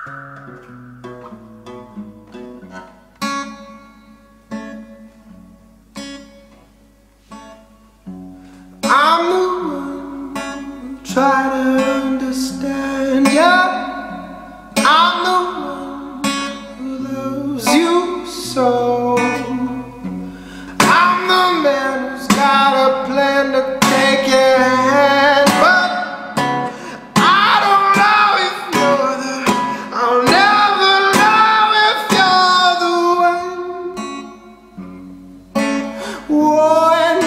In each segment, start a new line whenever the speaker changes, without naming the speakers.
I'm the one trying to understand ya. I'm the one who loves you so. I'm the man who's got a plan to take your hand, but I don't know if you're the, I'll never know if you're the one.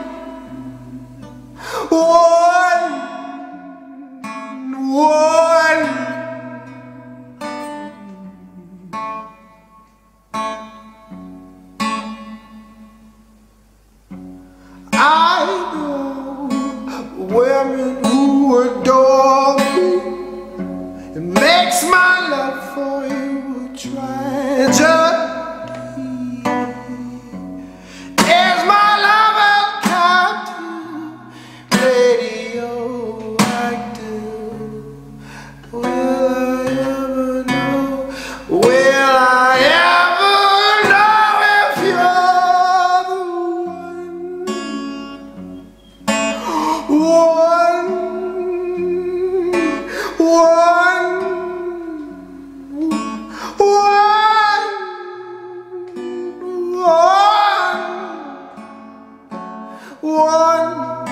I know women who adore me. It makes my love for you a tragedy. Is my love a captive, radioactive? Will I ever know? Will I ever know if you're the one?